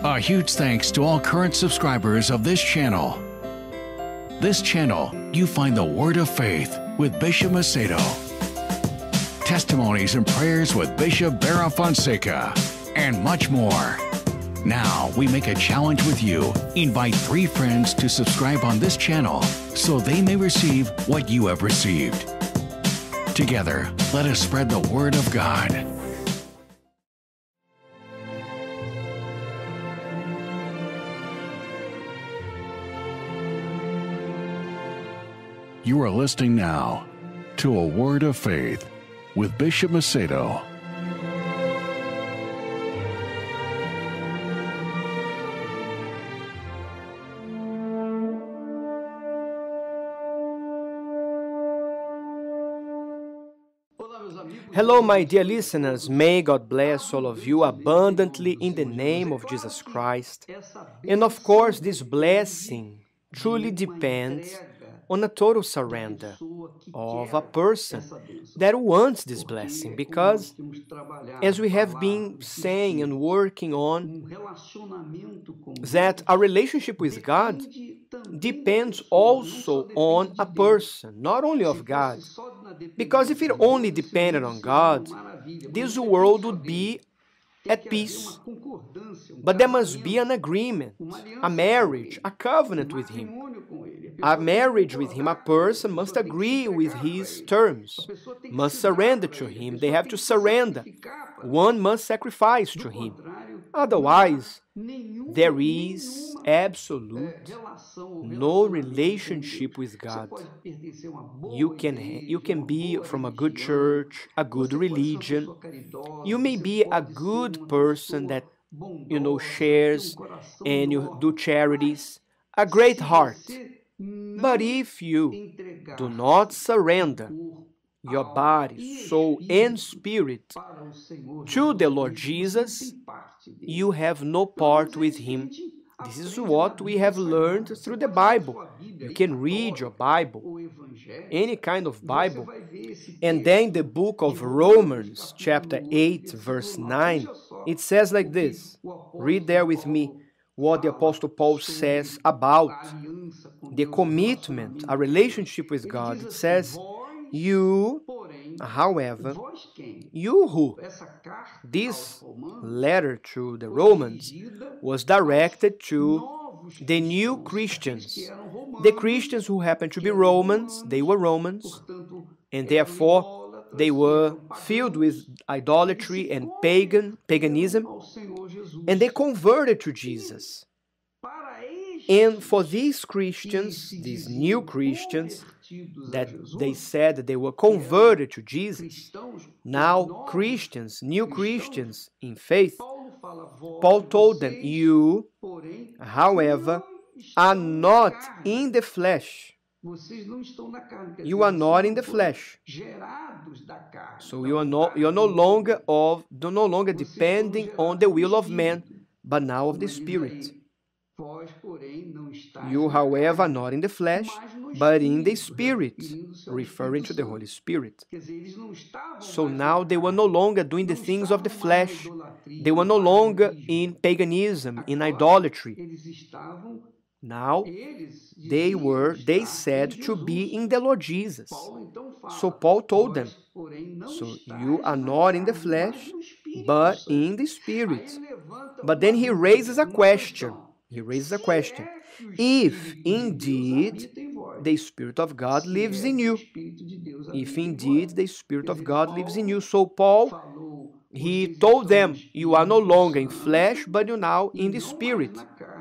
A huge thanks to all current subscribers of this channel. This channel, you find the Word of Faith with Bishop Macedo, testimonies and prayers with Bishop Barra Fonseca, and much more. Now, we make a challenge with you. Invite 3 friends to subscribe on this channel so they may receive what you have received. Together, let us spread the Word of God. You are listening now to A Word of Faith with Bishop Macedo. Hello, my dear listeners. May God bless all of you abundantly in the name of Jesus Christ. And of course, this blessing truly depends on a total surrender of a person that wants this blessing, because as we have been saying and working on, that our relationship with God depends also on a person, not only of God. Because if it only depended on God, this world would be at peace. But there must be an agreement, a marriage, a covenant with Him. A marriage with Him, a person must agree with His terms, must surrender to Him. They have to surrender. One must sacrifice to Him. Otherwise, there is absolute no relationship with God. You can be from a good church, a good religion. You may be a good person that, shares and you do charities, a great heart. But if you do not surrender your body, soul, and spirit to the Lord Jesus, you have no part with Him. This is what we have learned through the Bible. You can read your Bible, any kind of Bible. And then in the book of Romans, chapter 8, verse 9, it says like this. Read there with me what the Apostle Paul says about the commitment, a relationship with God. It says, you, however, you who, this letter to the Romans was directed to the new Christians. The Christians who happened to be Romans, they were Romans, and therefore they were filled with idolatry and paganism, and they converted to Jesus. And for these Christians, these new Christians, that they said that they were converted to Jesus, now Christians, new Christians in faith, Paul told them, you, however, are not in the flesh. You are not in the flesh. So you are no longer depending on the will of man, but now of the Spirit. You, however, are not in the flesh, but in the Spirit, referring to the Holy Spirit. So now they were no longer doing the things of the flesh. They were no longer in paganism, in idolatry. Now, they said to be in the Lord Jesus. So Paul told them, so you are not in the flesh, but in the Spirit. But then he raises a question. If indeed the Spirit of God lives in you. If indeed the Spirit of God lives in you. So Paul, he told them, you are no longer in flesh, but you're now in the Spirit.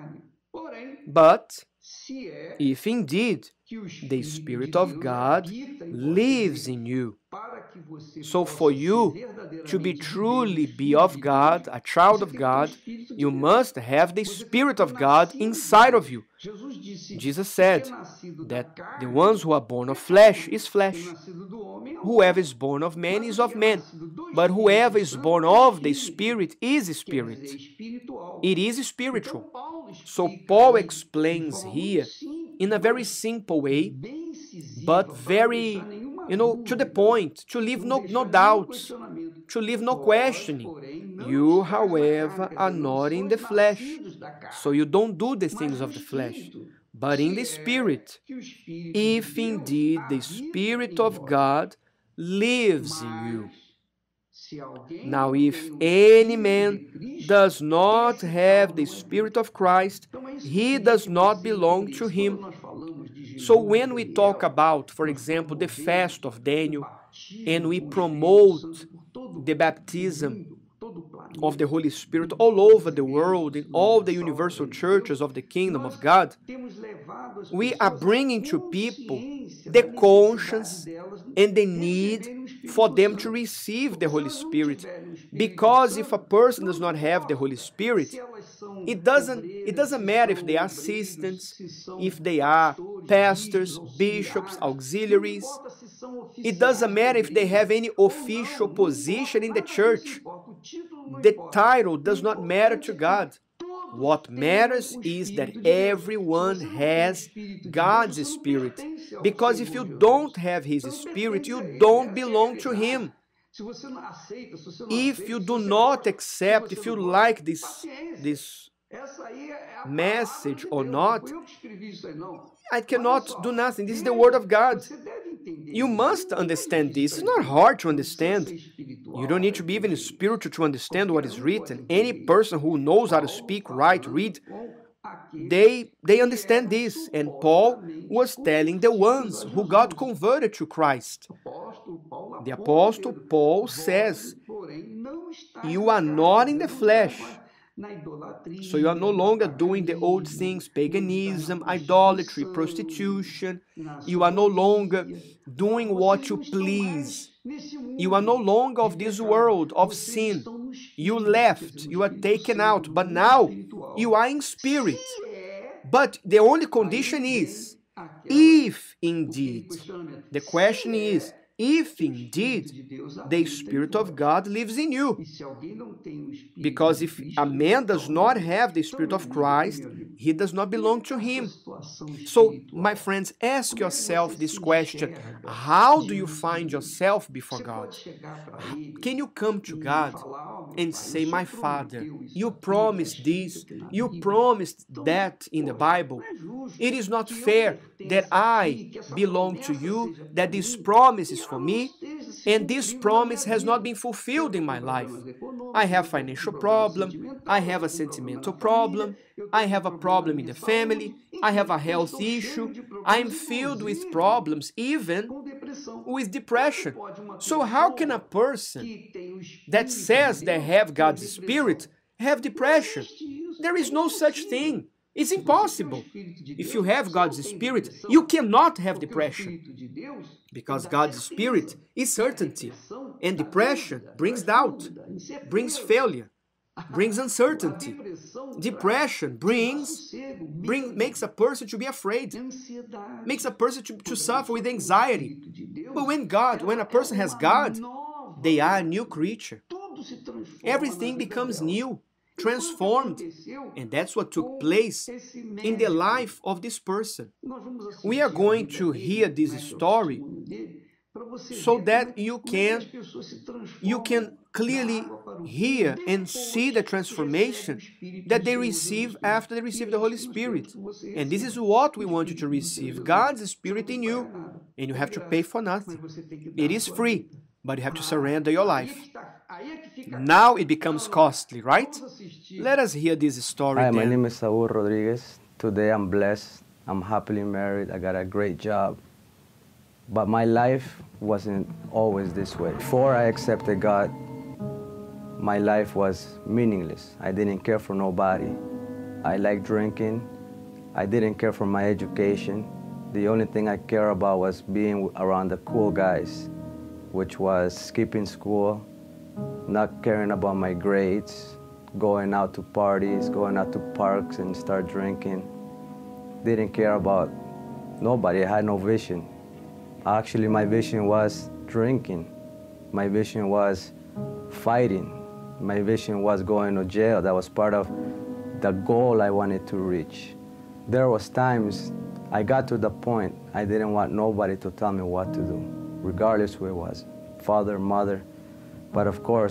But if indeed the Spirit of God lives in you, so for you to be truly be of God, a child of God, you must have the Spirit of God inside of you. Jesus said that the ones who are born of flesh is flesh. Whoever is born of man is of man. But whoever is born of the Spirit is spirit. It is spiritual. So Paul explains here in a very simple way, but very, to the point, to leave no doubts, to leave no questioning. You, however, are not in the flesh, so you don't do the things of the flesh, but in the Spirit, if indeed the Spirit of God lives in you. Now, if any man does not have the Spirit of Christ, he does not belong to him. So when we talk about, for example, the fast of Daniel, and we promote the baptism of the Holy Spirit all over the world, in all the universal churches of the kingdom of God, we are bringing to people the conscience and the need for them to receive the Holy Spirit. Because if a person does not have the Holy Spirit, it doesn't matter if they are assistants, if they are pastors, bishops, auxiliaries. It doesn't matter if they have any official position in the church. The title does not matter to God. What matters is that everyone has God's Spirit. Because if you don't have His Spirit, you don't belong to Him. If you do not accept, if you like this message or not, I cannot do nothing. This is the Word of God. You must understand this. It's not hard to understand. You don't need to be even spiritual to understand what is written. Any person who knows how to speak, write, read, they understand this. And Paul was telling the ones who got converted to Christ. The Apostle Paul says, you are not in the flesh. So you are no longer doing the old things, paganism, idolatry, prostitution. You are no longer doing what you please. You are no longer of this world, of sin. You left, you are taken out, but now you are in spirit. But the only condition is, if indeed, the question is, if indeed the Spirit of God lives in you. Because if a man does not have the Spirit of Christ, he does not belong to Him. So, my friends, ask yourself this question. How do you find yourself before God? Can you come to God and say, my Father, you promised this, you promised that in the Bible. It is not fair that I belong to you, that this promise is for me, and this promise has not been fulfilled in my life. I have financial problem, I have a sentimental problem, I have a problem in the family, I have a health issue, I am filled with problems, even with depression. So how can a person that says they have God's Spirit have depression? There is no such thing. It's impossible. If you have God's Spirit, you cannot have depression. Because God's Spirit is certainty. And depression brings doubt, brings failure, brings uncertainty. Depression makes a person to be afraid, makes a person to suffer with anxiety. But when a person has God, they are a new creature. Everything becomes new, transformed, and that's what took place in the life of this person. We are going to hear this story so that you can clearly hear and see the transformation that they receive after they receive the Holy Spirit. And this is what we want you to receive, God's Spirit in you, and you have to pay for nothing. It is free, but you have to surrender your life. Now it becomes costly, right? Let us hear this story. Hi, my name is Saul Rodriguez. Today I'm blessed. I'm happily married. I got a great job. But my life wasn't always this way. Before I accepted God, my life was meaningless. I didn't care for nobody. I liked drinking. I didn't care for my education. The only thing I cared about was being around the cool guys, which was skipping school, not caring about my grades, going out to parties, going out to parks and start drinking. Didn't care about nobody. I had no vision. Actually, my vision was drinking. My vision was fighting. My vision was going to jail. That was part of the goal I wanted to reach. There was times I got to the point I didn't want nobody to tell me what to do, regardless who it was, father, mother. But of course,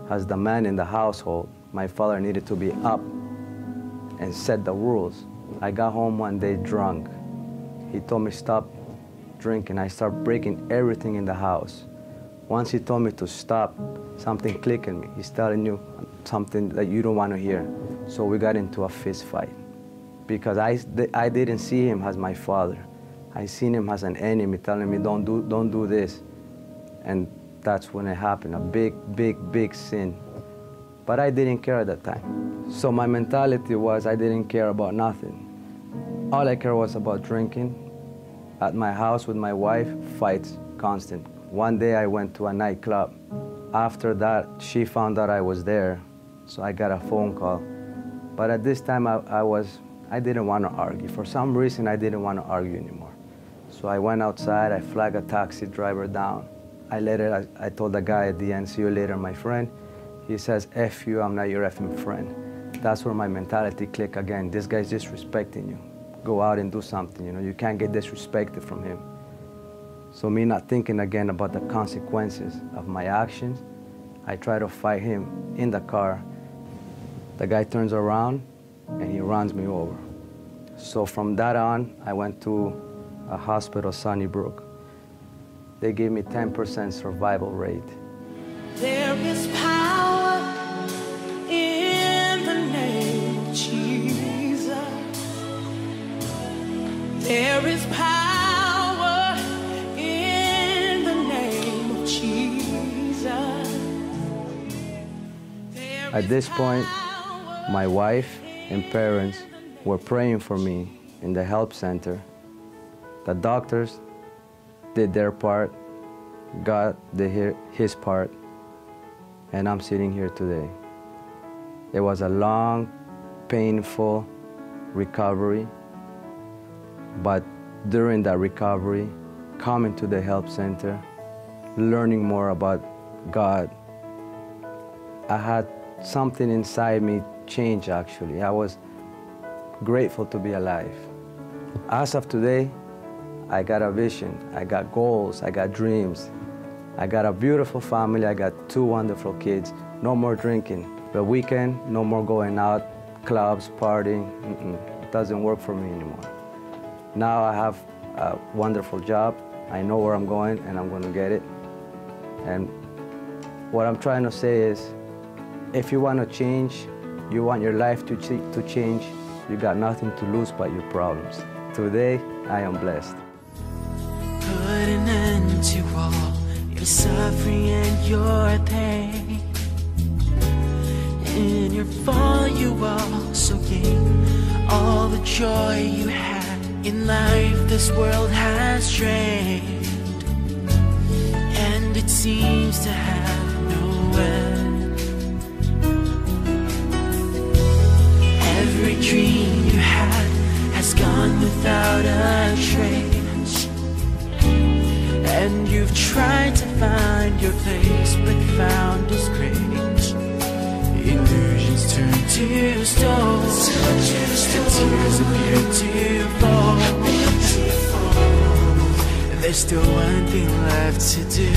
as the man in the household, my father needed to be up and set the rules. I got home one day drunk. He told me stop drinking. I started breaking everything in the house. Once he told me to stop, something clicked in me. He's telling you something that you don't want to hear. So we got into a fist fight because I didn't see him as my father. I seen him as an enemy telling me don't do this. And that's when it happened, a big sin. But I didn't care at that time. So my mentality was I didn't care about nothing. All I cared was about drinking. At my house with my wife, fights, constant. One day I went to a nightclub. After that, she found out I was there, so I got a phone call. But at this time, I didn't want to argue. For some reason, I didn't want to argue anymore. So I went outside, I flagged a taxi driver down. I told the guy at the end, see you later, my friend. He says, F you, I'm not your effing friend. That's where my mentality clicked again. This guy's disrespecting you. Go out and do something, you know. You can't get disrespected from him. So me not thinking again about the consequences of my actions, I try to fight him in the car. The guy turns around and he runs me over. So from that on, I went to a hospital, Sunnybrook. They gave me 10% survival rate. There is power in the name of Jesus. There is power in the name of Jesus. At this point, my wife and parents were praying for me in the help center. The doctors did their part, God did his part, and I'm sitting here today. It was a long, painful recovery, but during that recovery, coming to the help center, learning more about God, I had something inside me change actually. I was grateful to be alive. As of today, I got a vision, I got goals, I got dreams. I got a beautiful family, I got 2 wonderful kids. No more drinking. The weekend, no more going out, clubs, partying. It doesn't work for me anymore. Now I have a wonderful job. I know where I'm going and I'm going to get it. And what I'm trying to say is, if you want to change, you want your life to change, you got nothing to lose but your problems. Today, I am blessed. Put an end to all your suffering and your pain. In your fall, you also gain all the joy you had in life. This world has drained, and it seems to have no end. Every dream you had has gone without a trace, and you've tried to find your place but found disgrace. Illusions turn to stone, and tears appear to fall. There's still one thing left to do.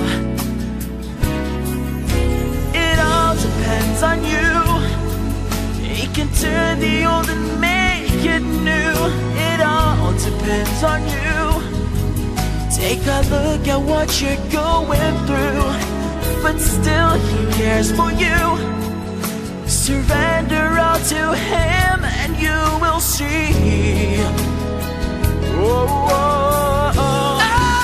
It all depends on you. He can turn the old and make it new. It all depends on you. Take a look at what you're going through, but still he cares for you. Surrender all to him and you will see. Oh, oh, oh.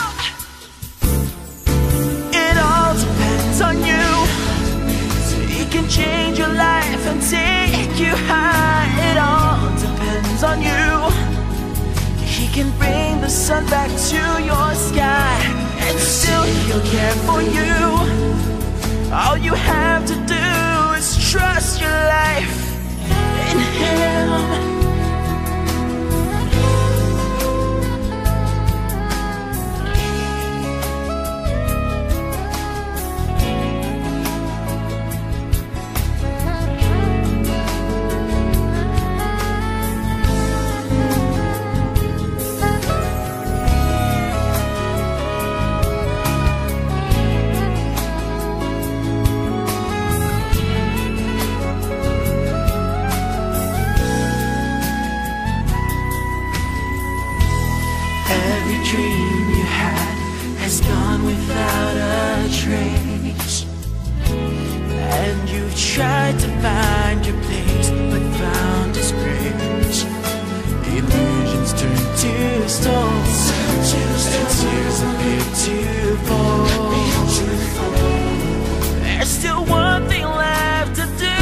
It all depends on you. He can change your life and take you high. It all depends on you. He can bring the sun back to your sky, and still he'll care for you. All you have to do is trust your life in him. dream you had has gone without a trace, and you've tried to find your place but found disgrace. Illusions turn to stones, and tears appear to fall. There's still one thing left to do.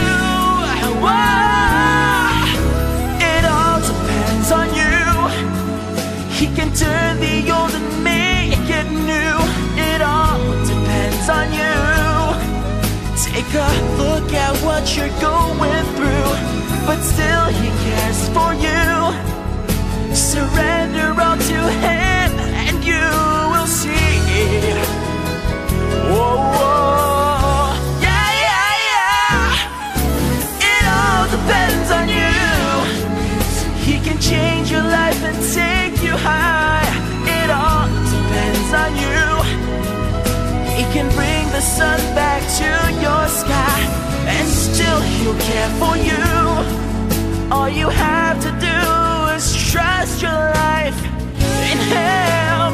It all depends on you. He can turn the old and make it new. It all depends on you. Take a look at what you're going through, but still He cares for you. Surrender all to Him and you will see. Whoa, whoa. Yeah, yeah, yeah. It all depends on you. He can change your life and take you high. It all depends on you. He can bring the sun back to your sky, and still He'll care for you. All you have to do is trust your life in Him.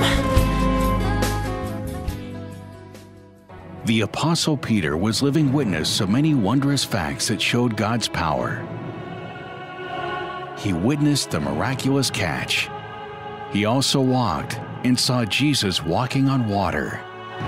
The Apostle Peter was living witness of many wondrous facts that showed God's power. He witnessed the miraculous catch. He also walked and saw Jesus walking on water.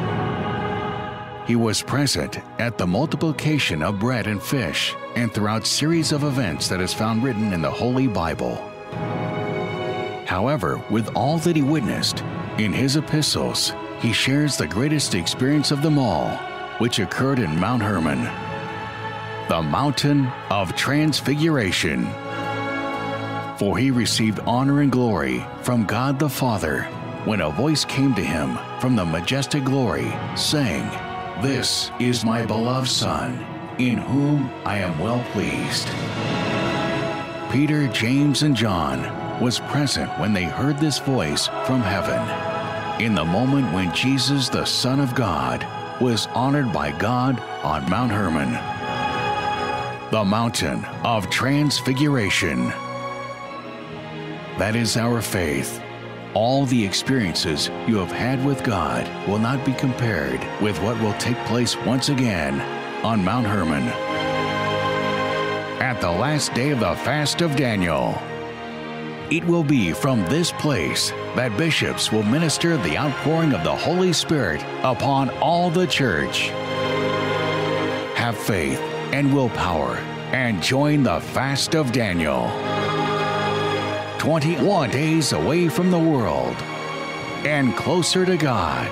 He was present at the multiplication of bread and fish and throughout series of events that is found written in the Holy Bible. However, with all that he witnessed, in his epistles, he shares the greatest experience of them all, which occurred in Mount Hermon, the mountain of transfiguration. For he received honor and glory from God the Father when a voice came to him from the majestic glory, saying, "This is my beloved Son, in whom I am well pleased." Peter, James, and John was present when they heard this voice from heaven, in the moment when Jesus, the Son of God, was honored by God on Mount Hermon, the mountain of transfiguration. That is our faith. All the experiences you have had with God will not be compared with what will take place once again on Mount Hermon at the last day of the fast of Daniel. It will be from this place that bishops will minister the outpouring of the Holy Spirit upon all the church. Have faith and willpower and join the fast of Daniel. 21 days away from the world and closer to God.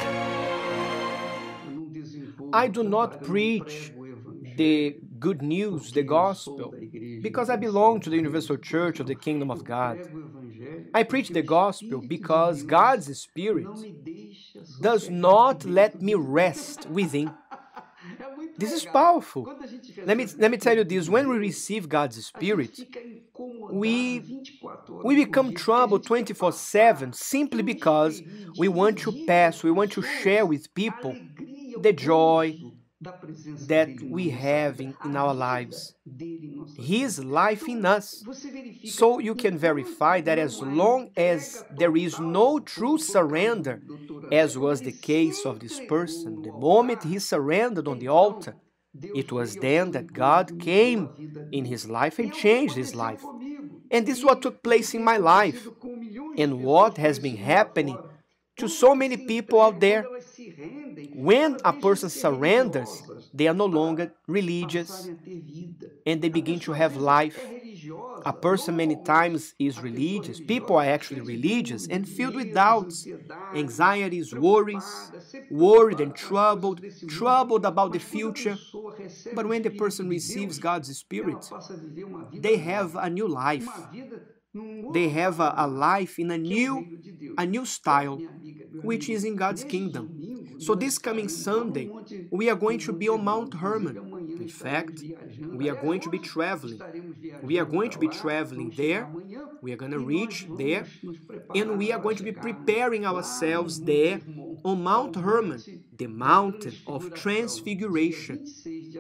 I do not preach the good news, the gospel, because I belong to the universal church of the kingdom of God. I preach the gospel because God's Spirit does not let me rest within. This is powerful. Let me tell you this. When we receive God's Spirit, we become troubled 24/7 simply because we want to pass, we want to share with people the joy that we have in our lives, His life in us. So you can verify that as long as there is no true surrender, as was the case of this person, the moment he surrendered on the altar, it was then that God came in his life and changed his life. And this is what took place in my life, and what has been happening to so many people out there. When a person surrenders, they are no longer religious, and they begin to have life. A person many times is religious. People are actually religious and filled with doubts, anxieties, worries, worried and troubled about the future. But when the person receives God's Spirit, they have a new life. They have a life in a new style, which is in God's kingdom. So this coming Sunday, we are going to be on Mount Hermon. In fact, we are going to be traveling. We are going to be traveling there. We are going to reach there. And we are going to be preparing ourselves there on Mount Hermon, the mountain of transfiguration.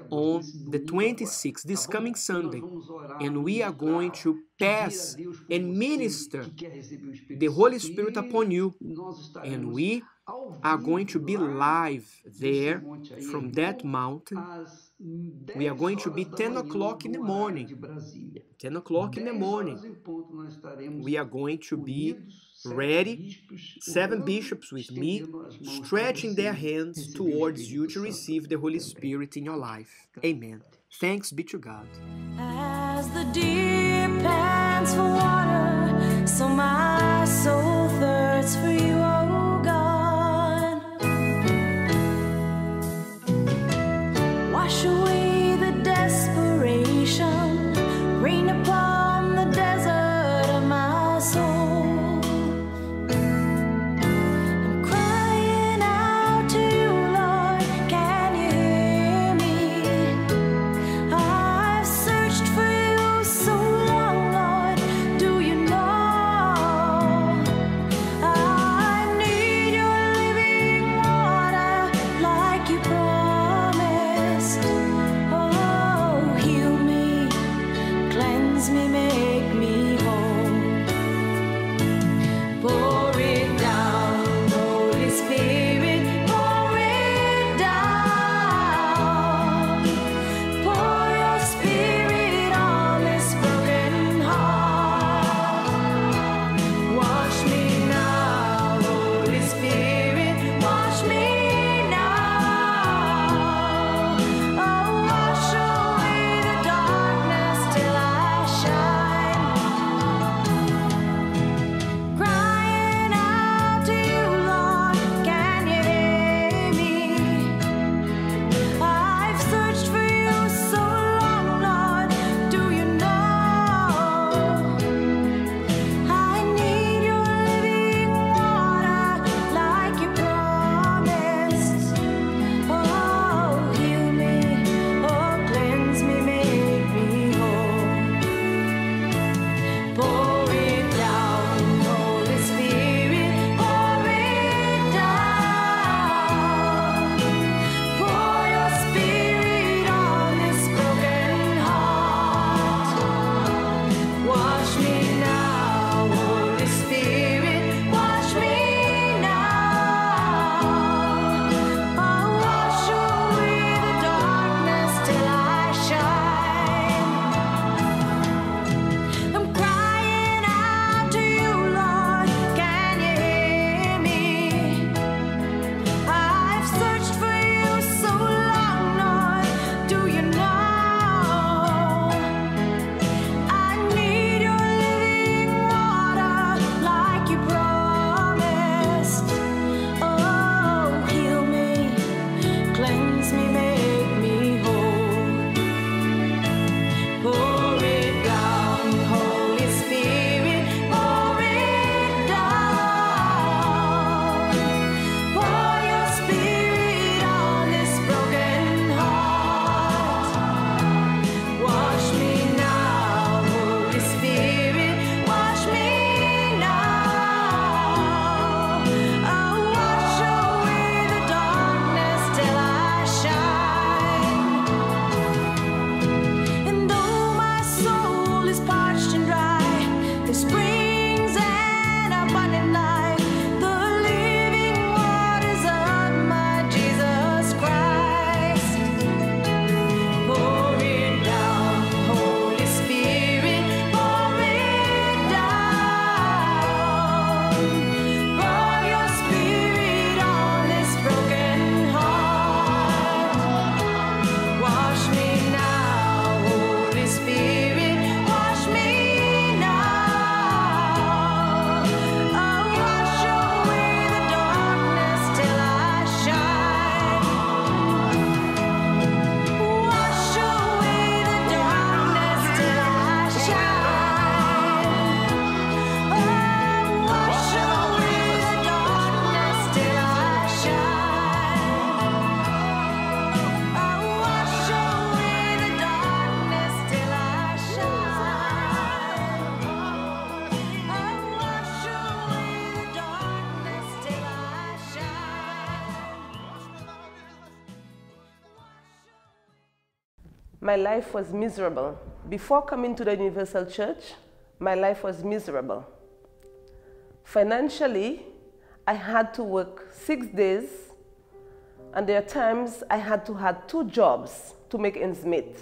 on the 26th, this coming Sunday, and we are going to pass and minister the Holy Spirit upon you, and we are going to be live there from that mountain. We are going to be 10 o'clock in the morning. 10 o'clock in the morning. We are going to be ready, 7 bishops with me, stretching their hands towards you to receive the Holy Spirit in your life. Amen. Thanks be to God. As the deer pants for water, so my soul thirsts for you, O God. Wash away the desperation, rain upon the desert of my soul. I'm crying out to you, Lord, can you hear me? I've searched for you so long, Lord, do you know? I need your living water like you promised. Oh, heal me, cleanse me, make me whole. Pour it down, Holy Spirit, pour it down. Pour your Spirit on this broken heart. Wash me now, Holy Spirit, wash me now. Oh, wash away the darkness till I shine. Crying out to you, Lord, can you hear me? I've searched for you so long, Lord, do you know? I need your living water like you promised. Oh, heal me, oh, cleanse me, make me whole. Pour it down, Holy Spirit, pour it down. Pour your Spirit on this broken heart. Wash me now, Holy Spirit, wash me now. Oh, wash away the darkness till I shine. I'm crying out to you, Lord, can you hear me? I've searched for you so long, Lord, do you know? I need your living water like you promised. Oh, heal me, cleanse me, make me whole. Pour it down, Holy Spirit, pour it down. Pour your Spirit on this broken heart. Wash me now, Holy Spirit, wash me now. Oh, wash away the darkness till I shine. And though my soul is parched and dry, the springs and abundant life, the living waters of my Jesus Christ. Pour it down, Holy Spirit, pour it down. Pour your Spirit on this broken heart. Wash me now, Holy Spirit, wash me now. my life was miserable. Before coming to the Universal Church, my life was miserable. Financially, I had to work 6 days, and there are times I had to have 2 jobs to make ends meet.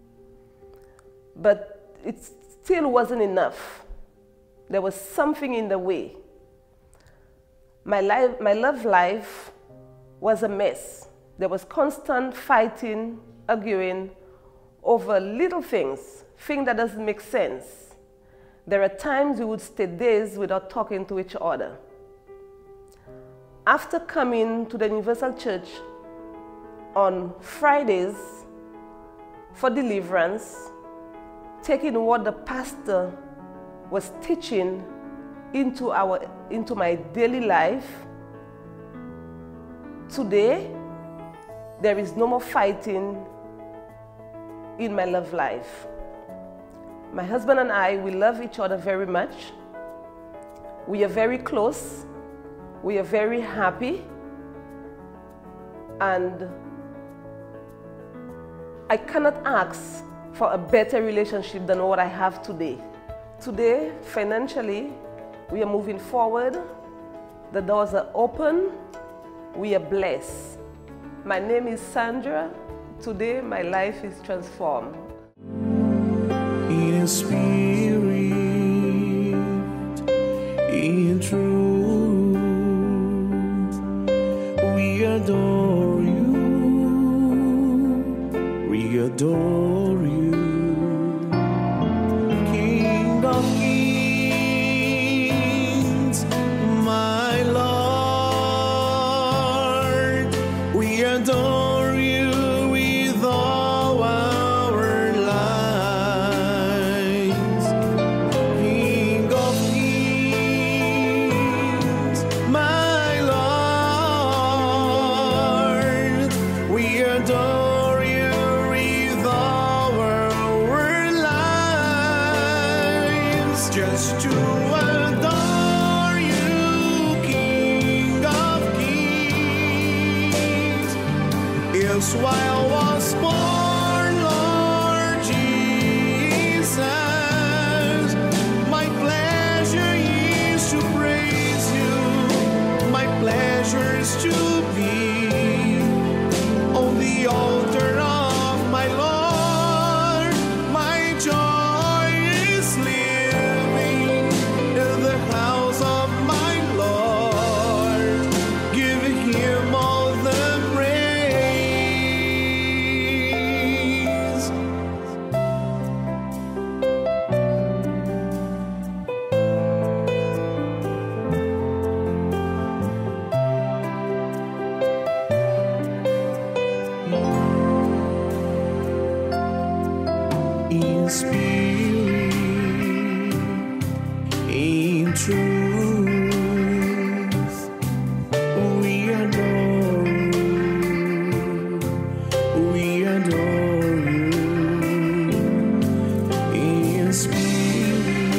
But it still wasn't enough. There was something in the way. My love life was a mess. There was constant fighting, arguing over little things that doesn't make sense. There are times we would stay days without talking to each other. After coming to the Universal Church on Fridays for deliverance, taking what the pastor was teaching into my daily life, today there is no more fighting in my love life. My husband and I, we love each other very much. We are very close. We are very happy. And I cannot ask for a better relationship than what I have today. Today, financially, we are moving forward. The doors are open. We are blessed. My name is Sandra. Today, my life is transformed. In spirit, in truth, we adore you, we adore you, King of Kings, my Lord, we adore you with all our lives, King of Kings, my Lord, we adore you with all our lives, just to adore you, King of Kings. Is why I was born, Lord Jesus. My pleasure is to praise you. My pleasure is to be on the altar of my Lord. My joy is living in the house of my Lord, giving him all the praise. In spirit, in truth, we adore you, we adore you. In spirit,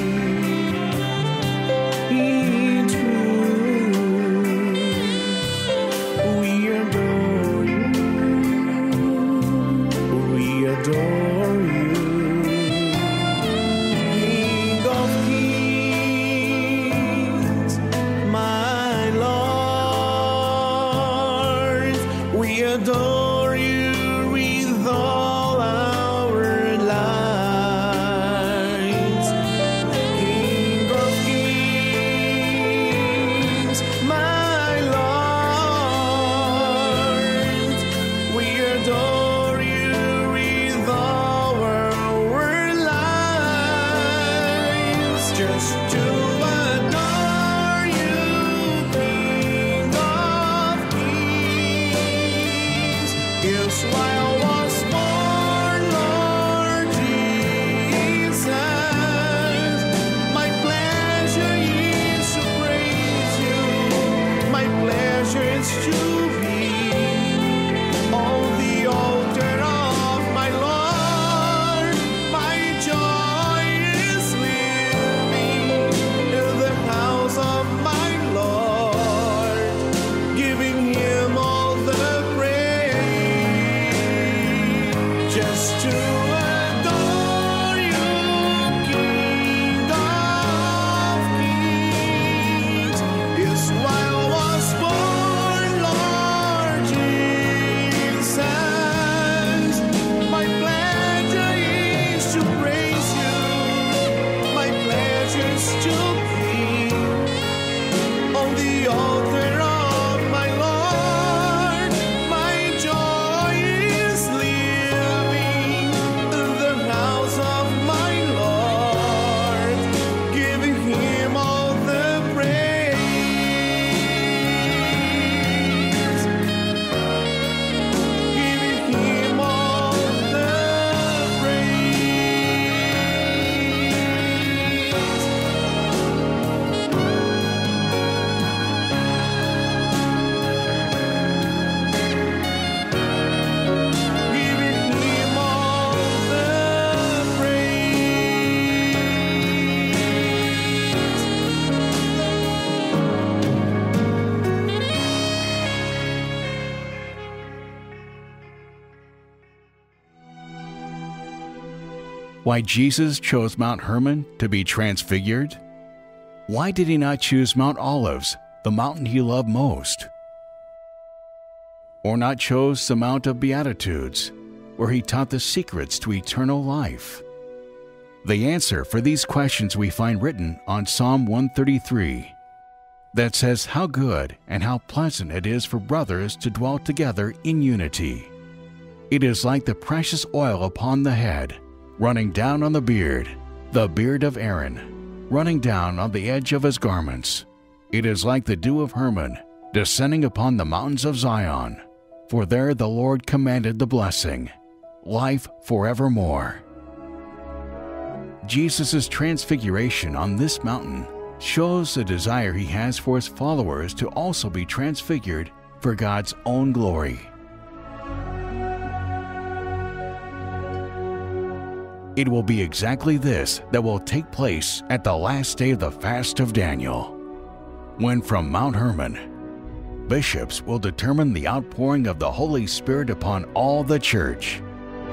in truth, we adore you, we adore you. King of Kings, my Lord, we adore you with all our lives. why Jesus chose Mount Hermon to be transfigured? Why did he not choose Mount Olives, the mountain he loved most? Or not chose the Mount of Beatitudes, where he taught the secrets to eternal life? The answer for these questions we find written on Psalm 133, that says how good and how pleasant it is for brothers to dwell together in unity. It is like the precious oil upon the head, running down on the beard of Aaron, running down on the edge of his garments. It is like the dew of Hermon, descending upon the mountains of Zion. For there the Lord commanded the blessing, life forevermore. Jesus' transfiguration on this mountain shows the desire he has for his followers to also be transfigured for God's own glory. It will be exactly this that will take place at the last day of the fast of Daniel, when from Mount Hermon, bishops will determine the outpouring of the Holy Spirit upon all the church.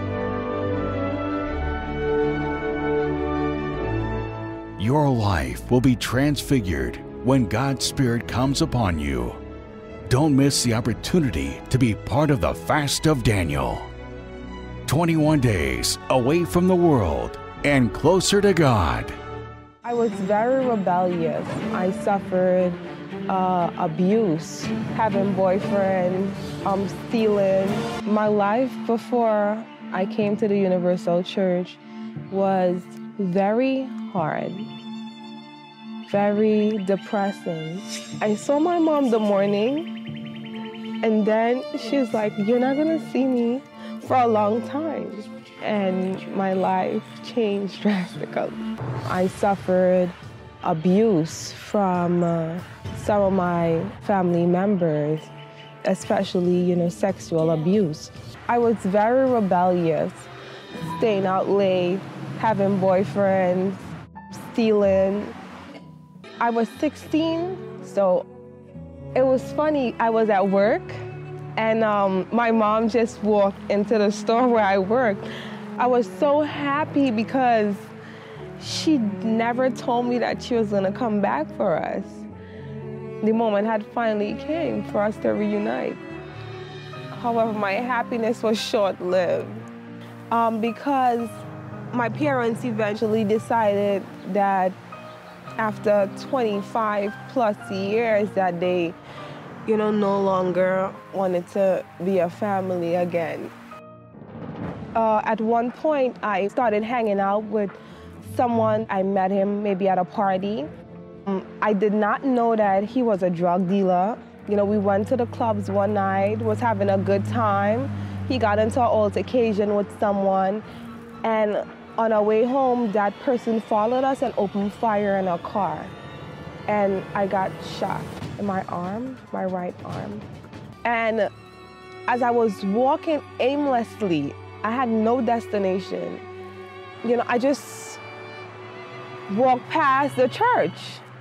Your life will be transfigured when God's Spirit comes upon you. Don't miss the opportunity to be part of the Fast of Daniel. 21 days away from the world and closer to God. I was very rebellious. I suffered abuse, having boyfriends, stealing. My life before I came to the Universal Church was very hard, very depressing. I saw my mom the morning, and then she's like, "You're not gonna see me for a long time." And my life changed drastically. I suffered abuse from some of my family members, especially, sexual abuse. I was very rebellious, staying out late, having boyfriends, stealing. I was 16, so it was funny. I was at work, and my mom just walked into the store where I worked. I was so happy because she never told me that she was gonna come back for us. The moment had finally came for us to reunite. However, my happiness was short-lived because my parents eventually decided that after 25 plus years that they, no longer wanted to be a family again. At one point, I started hanging out with someone. I met him maybe at a party. I did not know that he was a drug dealer. We went to the clubs one night, was having a good time. He got into an altercation with someone, and on our way home, that person followed us and opened fire in our car. And I got shot in my arm, my right arm. And as I was walking aimlessly, I had no destination. I just walked past the church.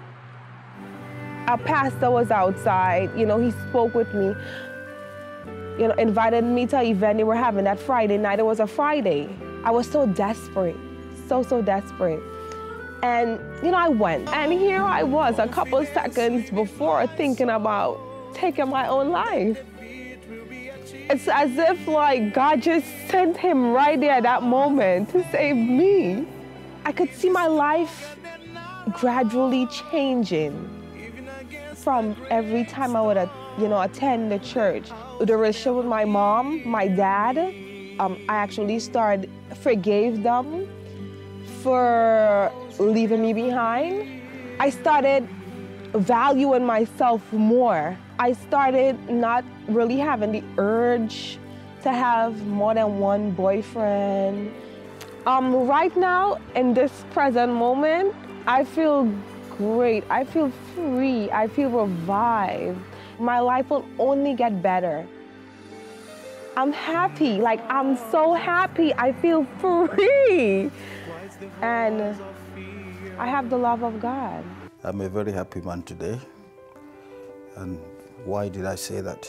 A pastor was outside, he spoke with me, invited me to an event they were having that Friday night. It was a Friday. I was so desperate, so desperate. And, I went. And here I was a couple seconds before thinking about taking my own life. It's as if, God just sent him right there at that moment to save me. I could see my life gradually changing from every time I would, attend the church. The relationship with my mom, my dad, I actually forgave them for leaving me behind. I started valuing myself more. I started not really having the urge to have more than one boyfriend. Right now, in this present moment, I feel great. I feel free. I feel revived. My life will only get better. I'm happy. I'm so happy. I feel free. And I have the love of God. I'm a very happy man today. And why did I say that?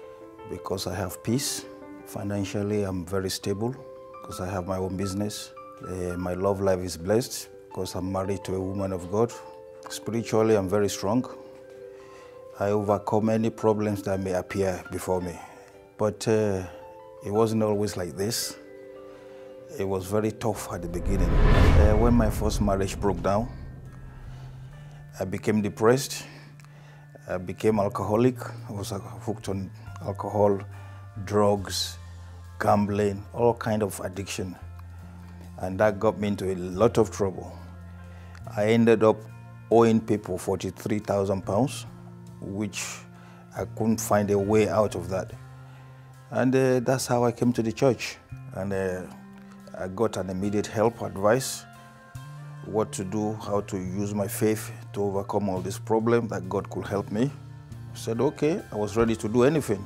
Because I have peace. Financially, I'm very stable because I have my own business. My love life is blessed because I'm married to a woman of God. Spiritually, I'm very strong. I overcome any problems that may appear before me. But it wasn't always like this. It was very tough at the beginning. When my first marriage broke down, I became depressed. I became alcoholic. I was hooked on alcohol, drugs, gambling, all kind of addiction. And that got me into a lot of trouble. I ended up owing people 43,000 pounds, which I couldn't find a way out of that. And that's how I came to the church. And I got an immediate help, advice, what to do, how to use my faith to overcome all this problem, that God could help me. I said, okay, I was ready to do anything.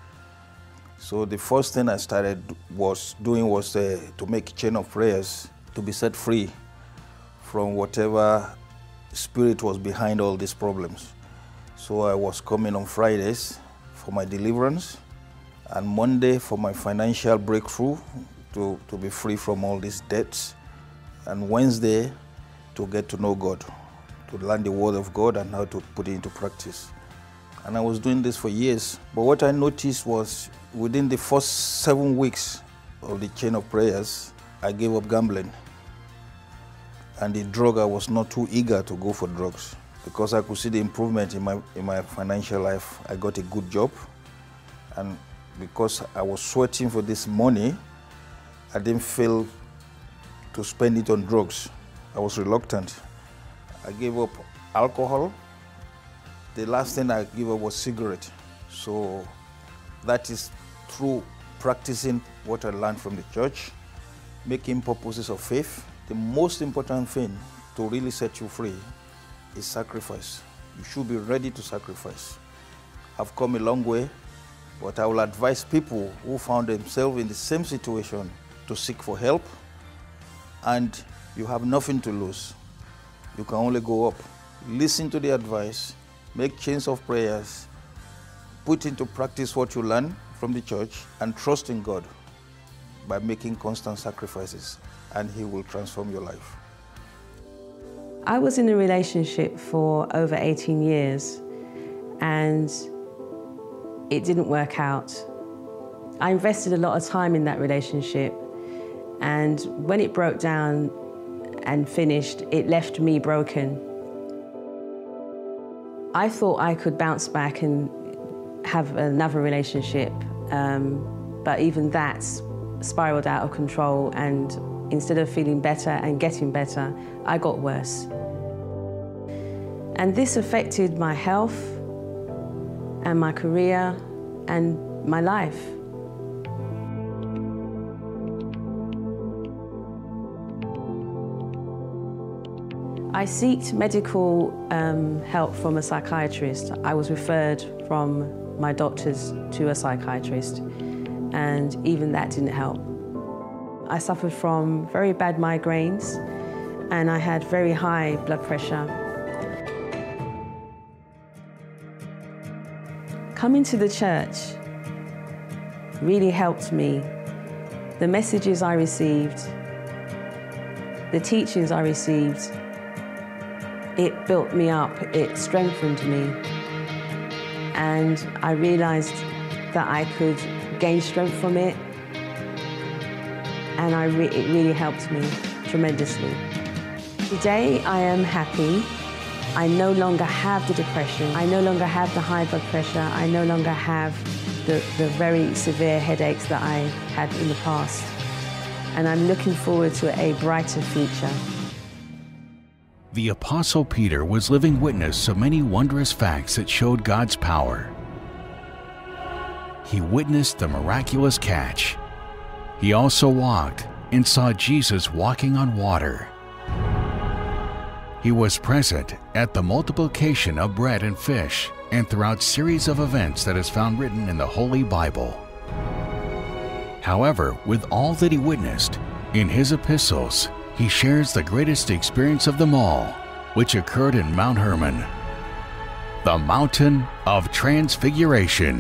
So the first thing I started doing was to make a chain of prayers to be set free from whatever spirit was behind all these problems. So I was coming on Fridays for my deliverance, and Monday for my financial breakthrough, to be free from all these debts, and Wednesday to get to know God, to learn the word of God and how to put it into practice. And I was doing this for years. But what I noticed was within the first 7 weeks of the chain of prayers, I gave up gambling. And the drug, I was not too eager to go for drugs because I could see the improvement in my financial life. I got a good job, and because I was sweating for this money, I didn't feel to spend it on drugs. I was reluctant. I gave up alcohol. The last thing I gave up was cigarette. So that is through practicing what I learned from the church, making purposes of faith. The most important thing to really set you free is sacrifice. You should be ready to sacrifice. I've come a long way, but I will advise people who found themselves in the same situation to seek for help, and you have nothing to lose. You can only go up. Listen to the advice, make chains of prayers, put into practice what you learn from the church, and trust in God by making constant sacrifices, and He will transform your life. I was in a relationship for over 18 years, and it didn't work out. I invested a lot of time in that relationship, and when it broke down and finished, it left me broken. I thought I could bounce back and have another relationship, but even that spiraled out of control, and instead of feeling better and getting better, I got worse. And this affected my health and my career and my life. I sought medical help from a psychiatrist. I was referred from my doctors to a psychiatrist, and even that didn't help. I suffered from very bad migraines, and I had very high blood pressure. Coming to the church really helped me. The messages I received, the teachings I received, it built me up, it strengthened me. And I realized that I could gain strength from it, and it really helped me tremendously. Today I am happy. I no longer have the depression. I no longer have the high blood pressure. I no longer have the very severe headaches that I had in the past. And I'm looking forward to a brighter future. The Apostle Peter was living witness of many wondrous facts that showed God's power. He witnessed the miraculous catch. He also walked and saw Jesus walking on water. He was present at the multiplication of bread and fish and throughout series of events that is found written in the Holy Bible. However, with all that he witnessed, in his epistles, he shares the greatest experience of them all, which occurred in Mount Hermon, the mountain of transfiguration.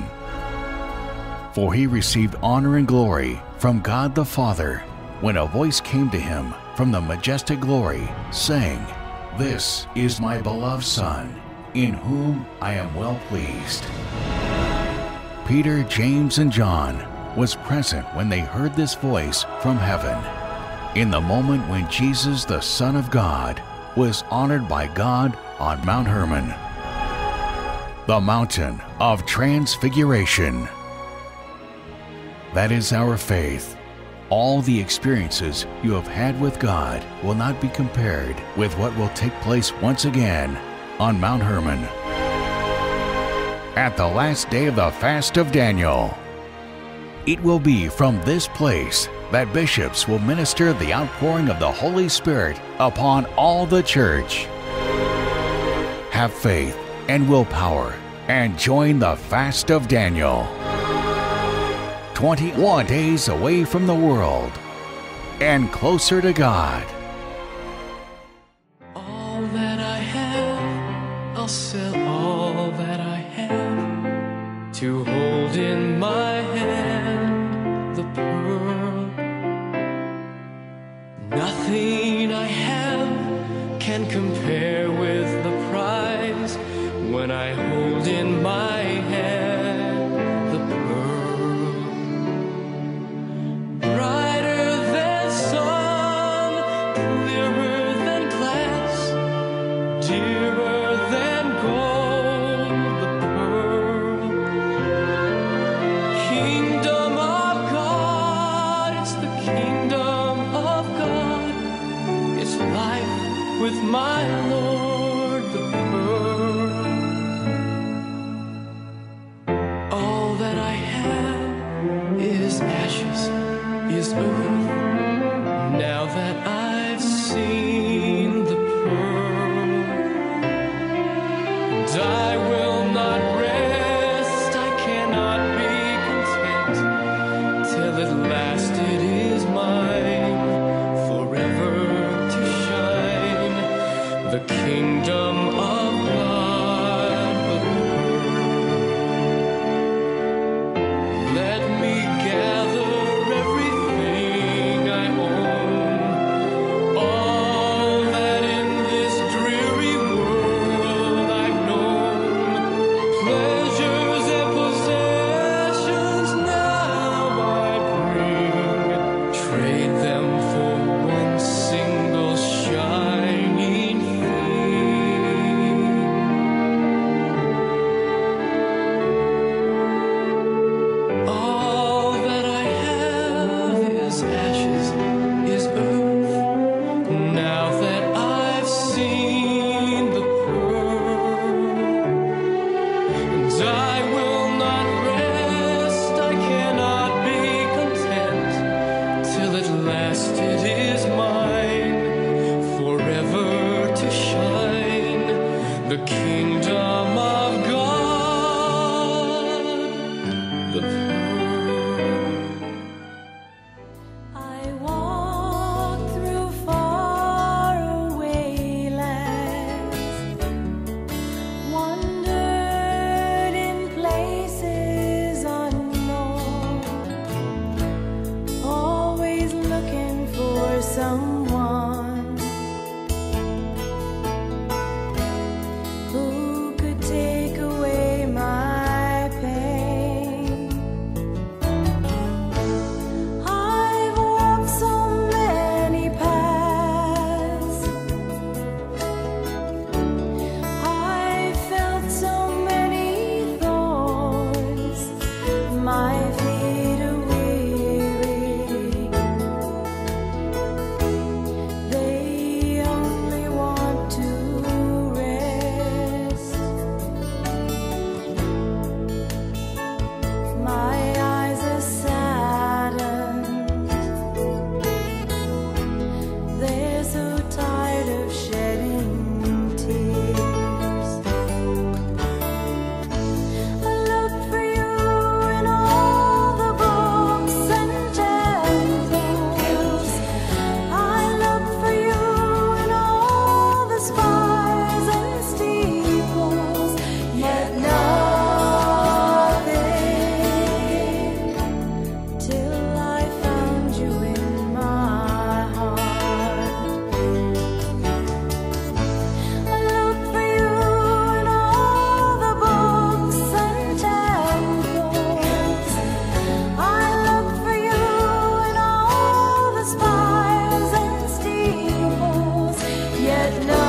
For he received honor and glory from God the Father when a voice came to him from the majestic glory, saying, "This is my beloved Son, in whom I am well pleased." Peter, James, and John was present when they heard this voice from heaven, in the moment when Jesus, the Son of God, was honored by God on Mount Hermon, the mountain of transfiguration. That is our faith. All the experiences you have had with God will not be compared with what will take place once again on Mount Hermon, at the last day of the fast of Daniel. It will be from this place that bishops will minister the outpouring of the Holy Spirit upon all the church. Have faith and willpower and join the fast of Daniel. 21 days away from the world and closer to God. All that I have, I'll sell all that I have to hold in my hand the pearl. Nothing I have can compare with the prize when I hold in my hand the pearl. Brighter than sun, clearer than glass, dearer than gold, the pearl. Kingdom of God, it's the kingdom of God. It's life with my Lord, the pearl. All that I have is ashes, is earth. Now that I've seen the pearl, and I will not rest, I cannot be content till at last it is mine, forever to shine, the kingdom of God, the pearl. Let me gather everything I own, all that in this dreary world I've known, pleasures and possessions now I bring, trade them for one single shining thing. let no